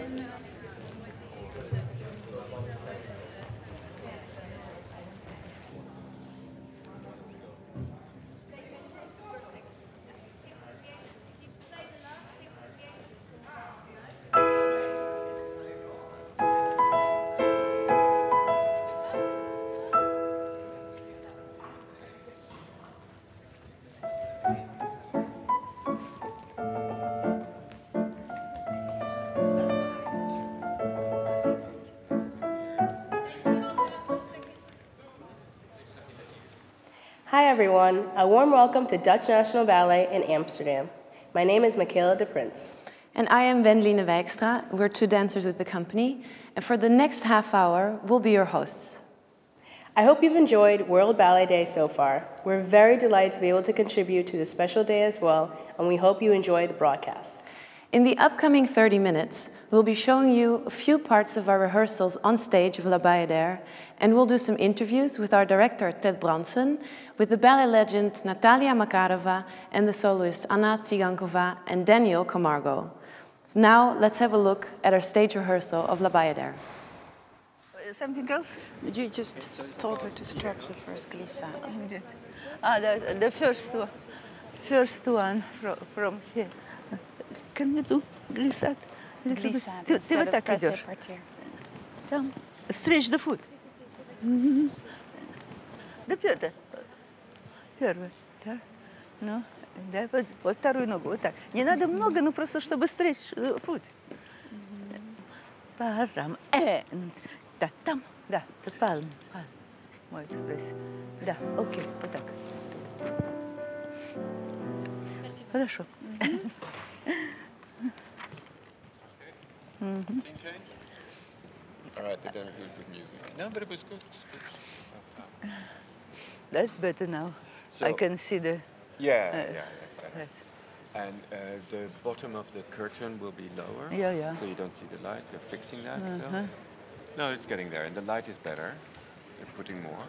Hi everyone, a warm welcome to Dutch National Ballet in Amsterdam. My name is Michaela de Prins. And I am Wendeline Wijkstra. We're two dancers with the company, and for the next half hour, we'll be your hosts. I hope you've enjoyed World Ballet Day so far. We're very delighted to be able to contribute to this special day as well, and we hope you enjoy the broadcast. In the upcoming 30 minutes, we'll be showing you a few parts of our rehearsals on stage of La Bayadère, and we'll do some interviews with our director, Ted Branson, with the ballet legend Natalia Makarova, and the soloists Anna Tsigankova and Daniel Camargo. Now, let's have a look at our stage rehearsal of La Bayadère. Something else? You just told her to stretch the first glissade. The first one from here. Can you do glissade? Glissade Ты instead вот of так pressé идешь. partir. Там. Stretch the foot. Да первый. Да. Ну, да, вот вторую ногу. Вот так. Не надо много, но просто чтобы stretch foot. Парам. Да, там. Да, palm. Мой экспресс. Да, окей, вот так. Хорошо. Scene change? All right, they don't agree with music. No, but it was good. It was good. That's better now. So, I can see the... Yeah. Yes. And the bottom of the curtain will be lower. Yeah. So you don't see the light. You're fixing that. So. No, it's getting there. And the light is better. You're putting more.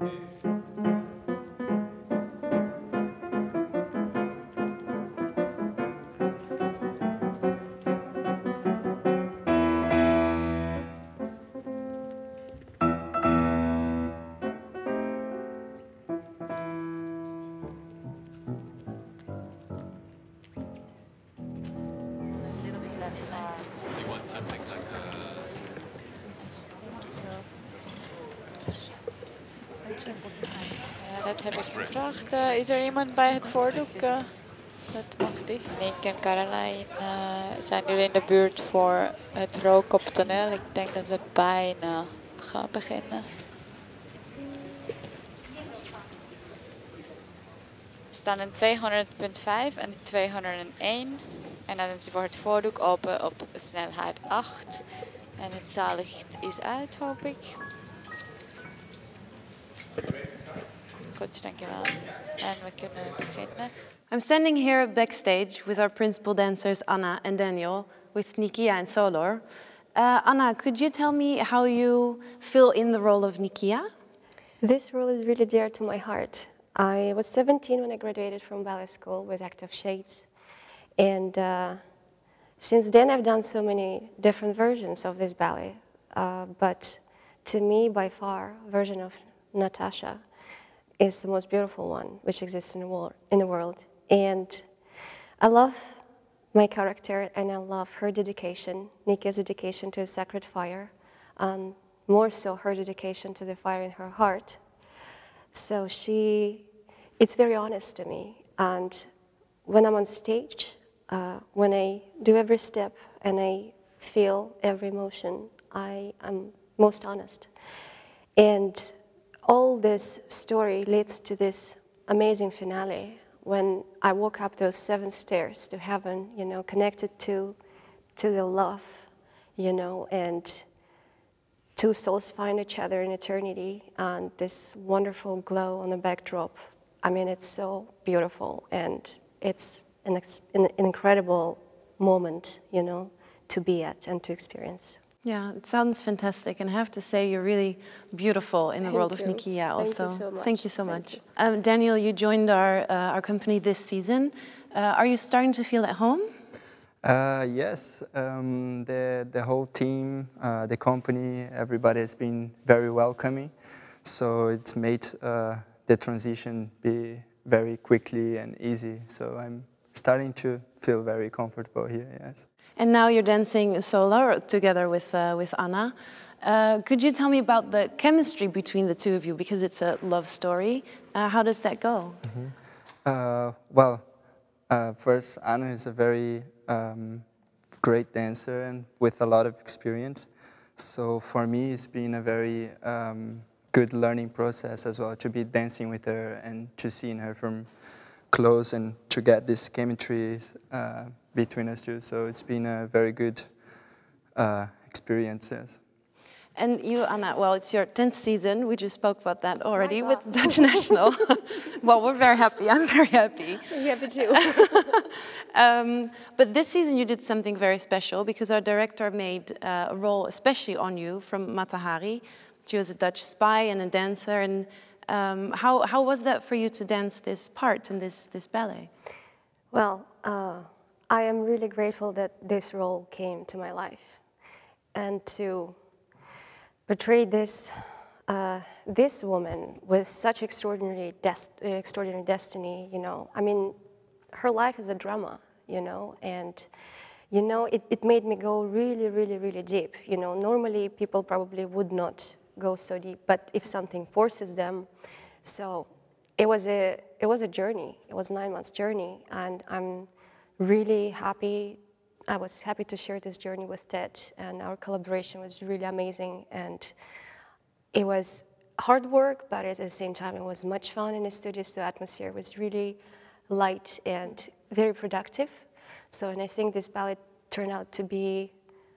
You want something like Dat heb ik gevraagd. Is er iemand bij het voordoek? Dat mag die. Nick en Caroline zijn nu in de buurt voor het roken op het toneel. Ik denk dat we bijna gaan beginnen. We staan in 200.5 en 201. En dan is voor het voordoek open op snelheid 8. En het zaallicht is uit, hoop ik. Goed, dankjewel. En we kunnen beginnen. I'm standing here backstage with our principal dancers Anna and Daniel, with Nikia and Solor. Anna, could you tell me how you feel in the role of Nikia? This role is really dear to my heart. I was 17 when I graduated from ballet school with Active Shades. And since then I've done so many different versions of this ballet. But to me, by far, version of Natasha is the most beautiful one which exists in the world. And I love my character and I love her dedication, Nikia's dedication to a sacred fire, and more so her dedication to the fire in her heart. So it's very honest to me. And when I'm on stage, when I do every step and I feel every emotion, I am most honest. And all this story leads to this amazing finale when I walk up those 7 stairs to heaven, you know, connected to the love, you know, and 2 souls find each other in eternity, and this wonderful glow on the backdrop. I mean, it's so beautiful, and it's an incredible moment, you know, to be at and to experience. Yeah, it sounds fantastic, and I have to say you're really beautiful in the world of Nikia also. Thank you so much. Thank you so much. Daniel, you joined our company this season. Are you starting to feel at home? Yes, the whole team, the company, everybody has been very welcoming. So it's made the transition be very quickly and easy. So I'm starting to feel very comfortable here, yes. And now you're dancing solo together with Anna. Could you tell me about the chemistry between the 2 of you? Because it's a love story. How does that go? First, Anna is a very great dancer and with a lot of experience. So for me, it's been a very good learning process as well, to be dancing with her and to seeing her from close and to get this chemistry between us 2. So it's been a very good experience, yes. And you, Anna, well, it's your 10th season. We just spoke about that already with Dutch National. Well, we're very happy. I'm very happy. I'm happy too. But this season you did something very special because our director made a role especially on you from Mata Hari. She was a Dutch spy and a dancer. And how was that for you to dance this part in this ballet? Well, I am really grateful that this role came to my life, and to portray this woman with such extraordinary destiny. You know, I mean, her life is a drama. You know, and you know, it made me go really, really, really deep. You know, normally people probably would not go so deep, but if something forces them, so it was a journey. It was a 9 months journey, and I'm really happy. I was happy to share this journey with Ted, and our collaboration was really amazing. And it was hard work, but at the same time, it was much fun in the studio. So the atmosphere was really light and very productive. So, and I think this ballet turned out to be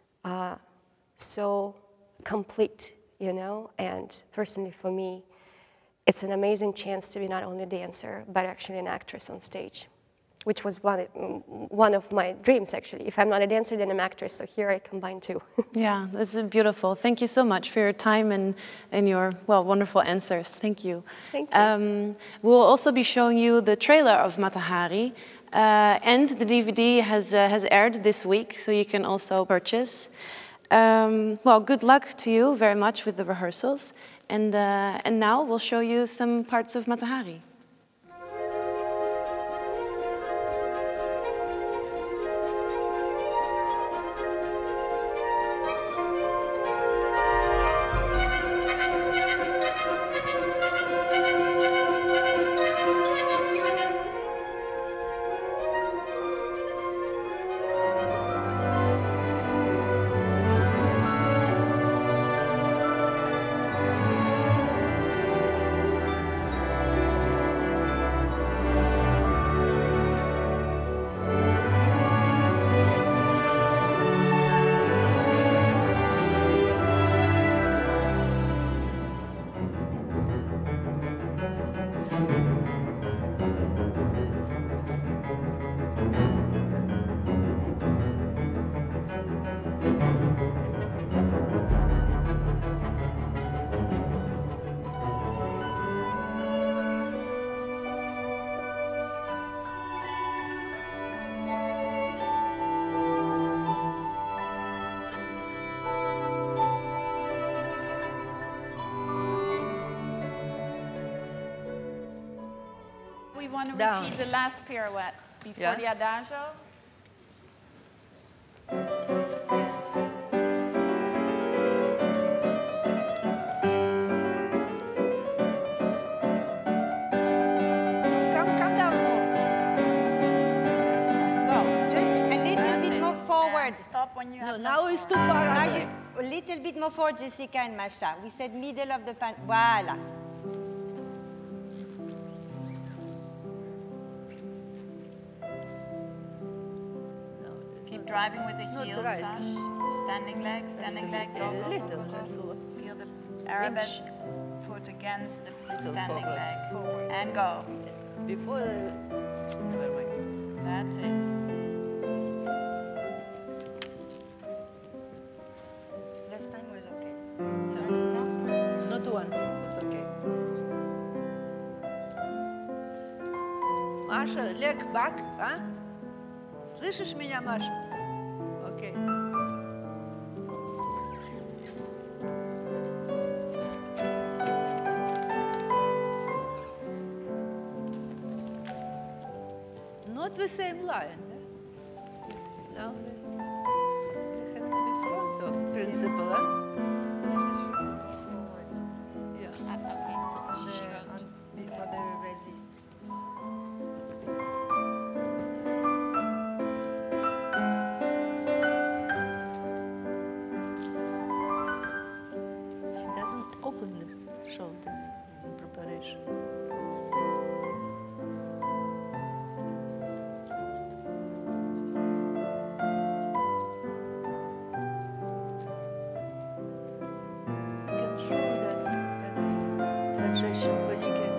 so complete, you know. And personally, for me, it's an amazing chance to be not only a dancer, but actually an actress on stage, which was one of my dreams, actually. If I'm not a dancer, then I'm an actress, so here I combine two. Yeah, that's beautiful. Thank you so much for your time and your, well, wonderful answers. Thank you. Thank you. We'll also be showing you the trailer of Mata Hari, and the DVD has aired this week, so you can also purchase. Well, good luck to you very much with the rehearsals, and now we'll show you some parts of Mata Hari. We want to Down. repeat the last pirouette before the adagio. Come down more. Go. Just a little bit more forward. Stop when you have Now it's too far Now away. you, a little bit more forward, Jessica and Masha. We said middle of the pan. Voila. Keep driving with the It's not heels, right. Sash. Standing leg, go, go, Little, go, just go. a Feel the arabesque foot against the standing forward, leg. forward. And go. Before, never mind. That's it. Last time was okay. No, not once. It's okay. Маша, leg back, а? Слышишь меня, Маша? Окей. Not the same line. Now they have to be front of principle, huh? Yeah. Okay. She goes to Before the resist. She doesn't openly show the preparation. You can show that suggestion for Lieke.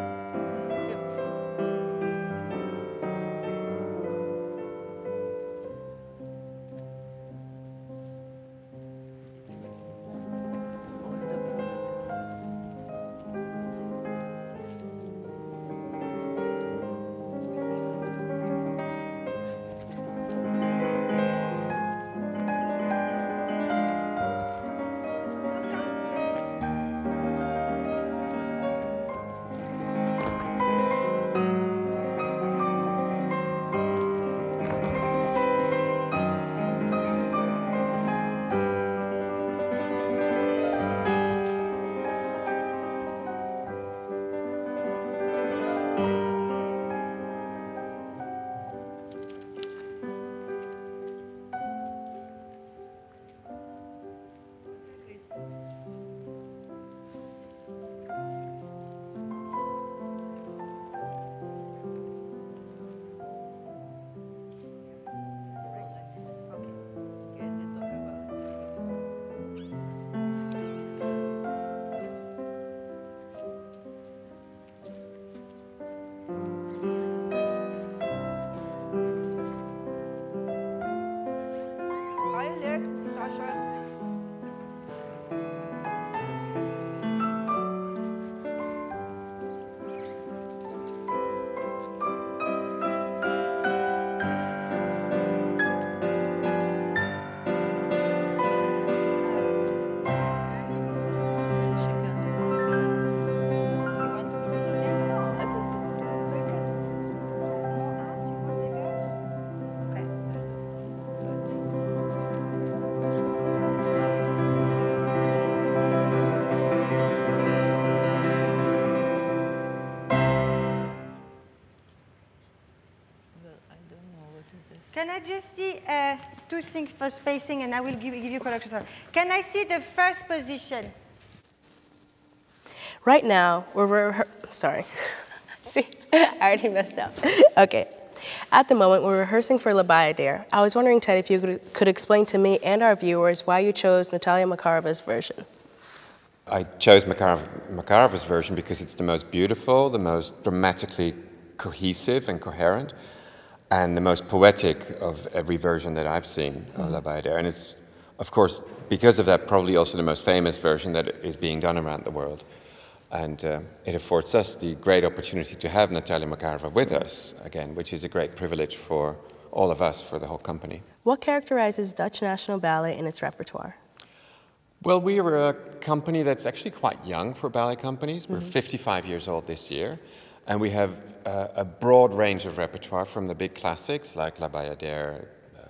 On the foot. Can I just see two things for spacing, and I will give you correction. Can I see the first position? Right now, sorry. See, I already messed up. Okay. At the moment, we're rehearsing for La Bayadère. I was wondering, Ted, if you could explain to me and our viewers why you chose Natalia Makarova's version. I chose Makarova's version because it's the most beautiful, the most dramatically cohesive and coherent, and the most poetic of every version that I've seen of La Bayadère. And it's, of course, because of that, probably also the most famous version that is being done around the world. And it affords us the great opportunity to have Natalia Makarova with us again, which is a great privilege for all of us, for the whole company. What characterizes Dutch National Ballet in its repertoire? Well, we are a company that's actually quite young for ballet companies. We're 55 years old this year, and we have a broad range of repertoire from the big classics like La Bayadère,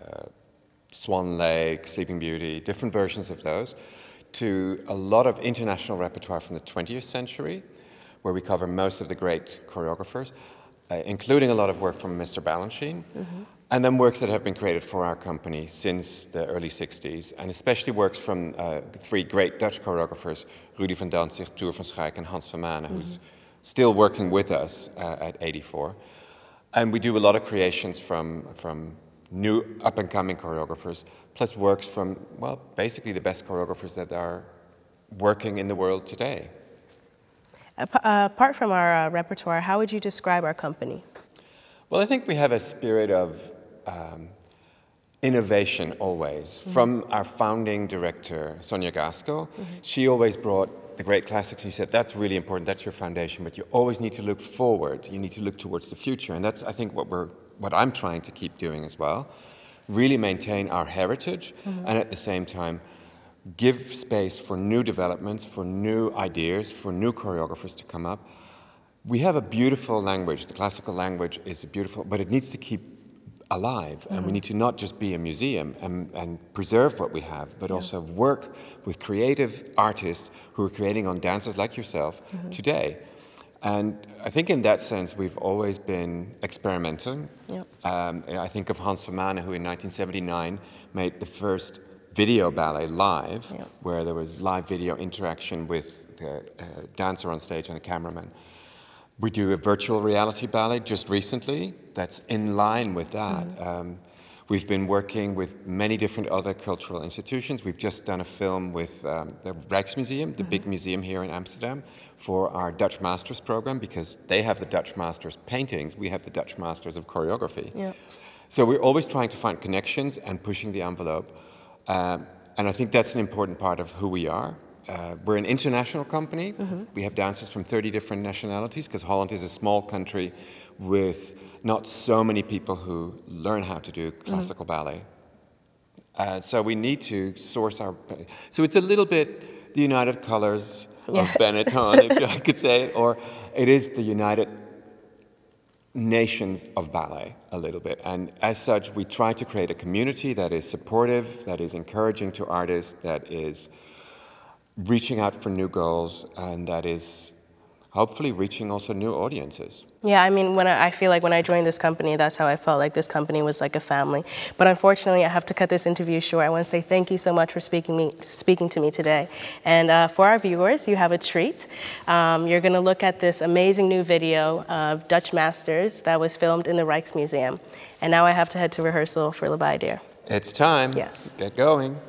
Swan Lake, Sleeping Beauty, different versions of those, to a lot of international repertoire from the 20th century, where we cover most of the great choreographers, including a lot of work from Mr. Balanchine, and then works that have been created for our company since the early 60s, and especially works from three great Dutch choreographers, Rudy van Dantzig, Toer van Schaik, and Hans van Manen, who's still working with us at 84. And we do a lot of creations from new up-and-coming choreographers, plus works from, well, basically the best choreographers that are working in the world today. Apart from our repertoire, how would you describe our company? Well, I think we have a spirit of innovation always. From our founding director, Sonia Gaskell, she always brought the great classics and she said, that's really important, that's your foundation, but you always need to look forward, you need to look towards the future. And that's, I think, what I'm trying to keep doing as well. Really maintain our heritage and at the same time give space for new developments, for new ideas, for new choreographers to come up. We have a beautiful language. The classical language is beautiful, but it needs to keep alive. And we need to not just be a museum and preserve what we have, but also work with creative artists who are creating on dancers like yourself today. And I think in that sense, we've always been experimenting. I think of Hans van Manen, who in 1979 made the first video ballet live, where there was live video interaction with the dancer on stage and a cameraman. We do a virtual reality ballet just recently that's in line with that. We've been working with many different other cultural institutions. We've just done a film with the Rijksmuseum, the big museum here in Amsterdam, for our Dutch Masters program, because they have the Dutch Masters paintings, we have the Dutch Masters of choreography. So we're always trying to find connections and pushing the envelope. And I think that's an important part of who we are. We're an international company. We have dancers from 30 different nationalities, because Holland is a small country with not so many people who learn how to do classical ballet. So we need to source our... So it's a little bit the United Colors of Benetton, if I could say, or it is the United Nations of ballet, a little bit. And as such, we try to create a community that is supportive, that is encouraging to artists, that is reaching out for new goals, and that is hopefully reaching also new audiences. Yeah, I mean, I feel like when I joined this company, that's how I felt, like this company was like a family. But unfortunately, I have to cut this interview short. I want to say thank you so much for speaking to me today. And for our viewers, you have a treat. You're going to look at this amazing new video of Dutch Masters that was filmed in the Rijksmuseum. And now I have to head to rehearsal for La Bayadère. It's time. Yes. Get going.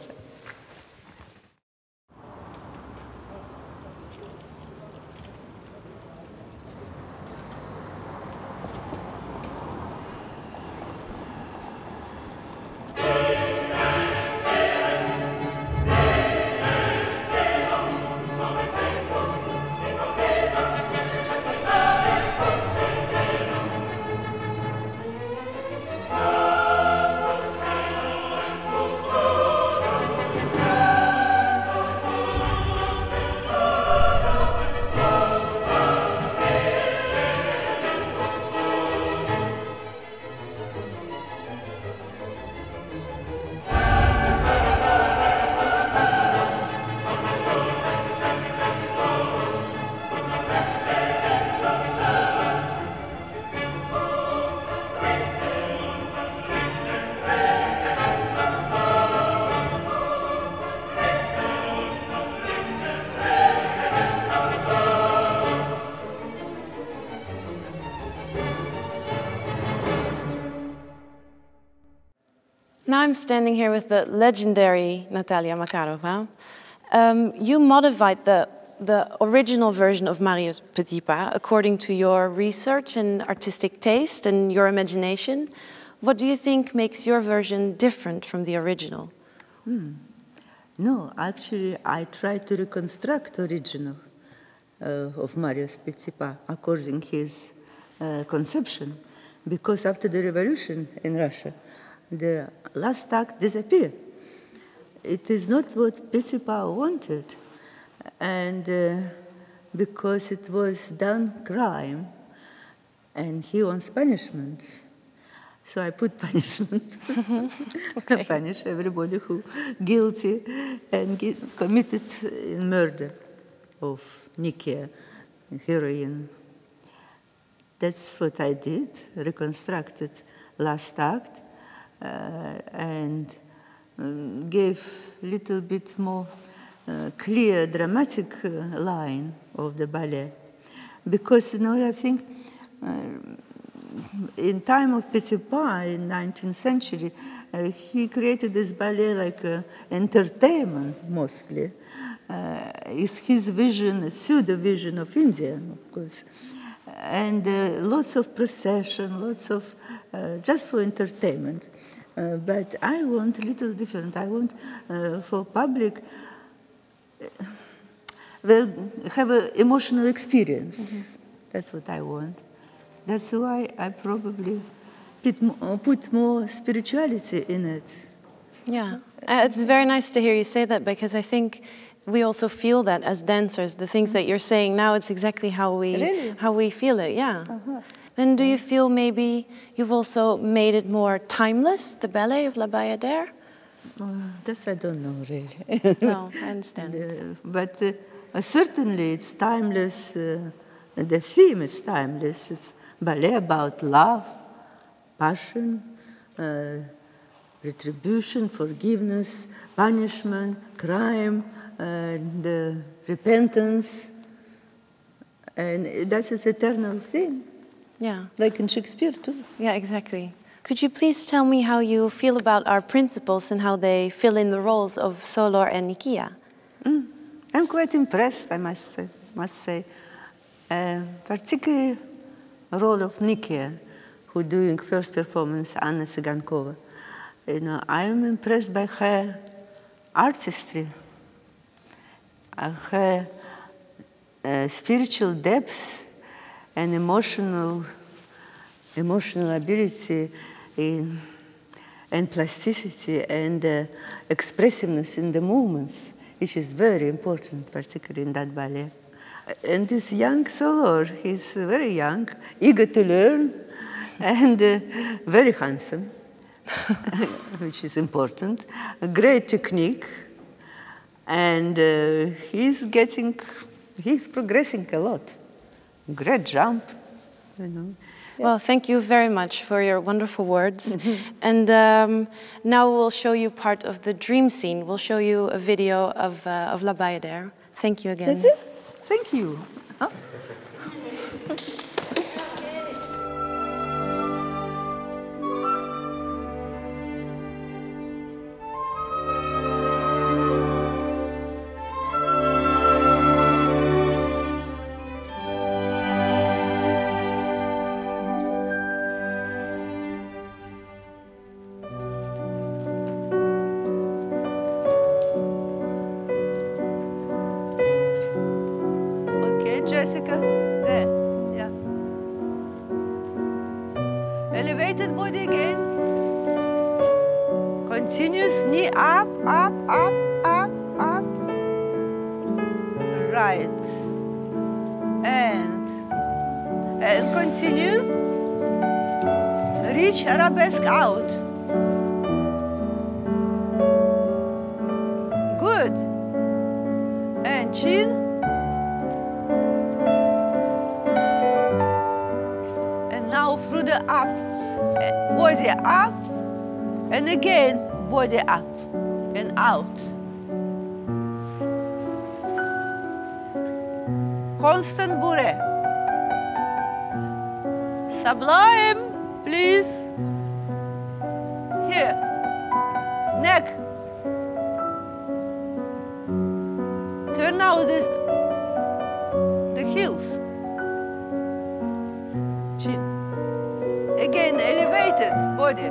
Now I'm standing here with the legendary Natalia Makarova. You modified the original version of Marius Petit Pas according to your research and artistic taste and your imagination. What do you think makes your version different from the original? No, actually, I tried to reconstruct original of Marius Petit Pas according to his conception, because after the revolution in Russia, the last act disappeared. It is not what Petit Pas wanted, and because it was done crime, and he wants punishment. So I put punishment. Okay. Punish everybody who guilty and committed in murder of Nikia, heroine. That's what I did, reconstructed last act, and gave a little bit more clear, dramatic line of the ballet. Because, you know, I think in time of Petit Pas in 19th century, he created this ballet like entertainment mostly. It's his vision, a pseudo-vision of India, of course. And lots of procession, lots of, just for entertainment. But I want a little different. I want for public, well, have an emotional experience. That's what I want. That's why I probably put more spirituality in it. Yeah, it's very nice to hear you say that, because I think we also feel that as dancers. The things that you're saying now, it's exactly how we feel it, yeah. Then do you feel maybe you've also made it more timeless, the ballet of La Bayadère? This I don't know, really. No, I understand. But certainly it's timeless. The theme is timeless. It's ballet about love, passion, retribution, forgiveness, punishment, crime, and repentance. And that's its eternal theme. Yeah. Like in Shakespeare, too. Yeah, exactly. Could you please tell me how you feel about our principals and how they fill in the roles of Solor and Nikia? I'm quite impressed, I must say. Particularly role of Nikia, who doing first performance, Anna Tsigankova. You know, I am impressed by her artistry, her spiritual depth and emotional ability and plasticity and expressiveness in the movements, which is very important, particularly in that ballet. And this young Solor, he's very young, eager to learn, and very handsome, which is important. A great technique, and he's progressing a lot. Great jump, you know. Well, thank you very much for your wonderful words. And now we'll show you part of the dream scene. We'll show you a video of La Bayadère. Thank you again. That's it? Thank you. Huh? Jessica, there, yeah. Elevated body again. Continuous knee up, up, up, up, up. Right. And continue. Reach arabesque out. Good. And chin. Through the up, body up, and again, body up and out. Constant bourrée. Sublime, please. Here. back. Turn now the heels. Chin. Again, elevated body.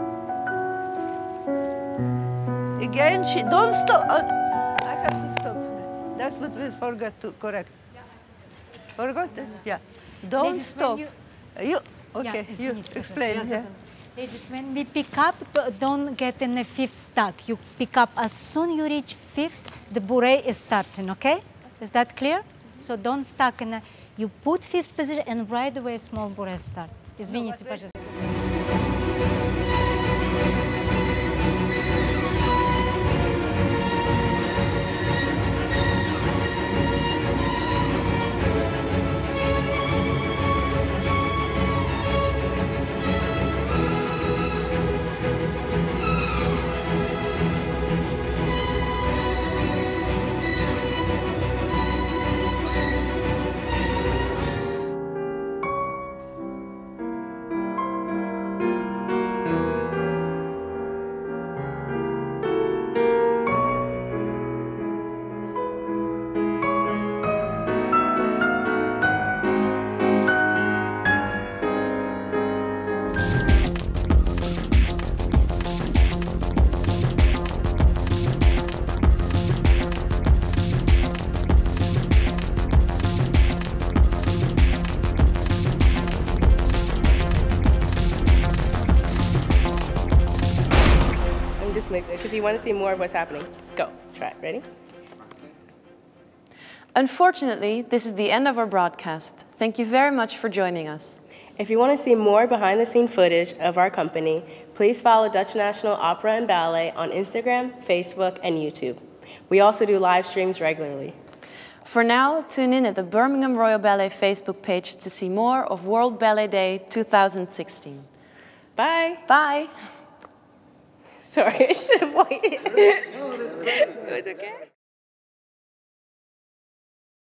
Again, don't stop. I have to stop. That's what we forgot to correct. Forgot that? Yeah. Don't stop. You okay? Yeah, You explain. Yeah. Ladies, when we pick up, don't get in the fifth stack. You pick up as soon you reach fifth, the bourrée is starting, okay? Is that clear? So don't stuck in you put fifth position and right away small bourrée start. Извините, пожалуйста. Mix it. If you want to see more of what's happening, go. Try it. Ready? Unfortunately, this is the end of our broadcast. Thank you very much for joining us. If you want to see more behind-the-scenes footage of our company, please follow Dutch National Opera and Ballet on Instagram, Facebook, and YouTube. We also do live streams regularly. For now, tune in at the Birmingham Royal Ballet Facebook page to see more of World Ballet Day 2016. Bye. Bye. Sorry, I should have waited. No, that's great. It was okay.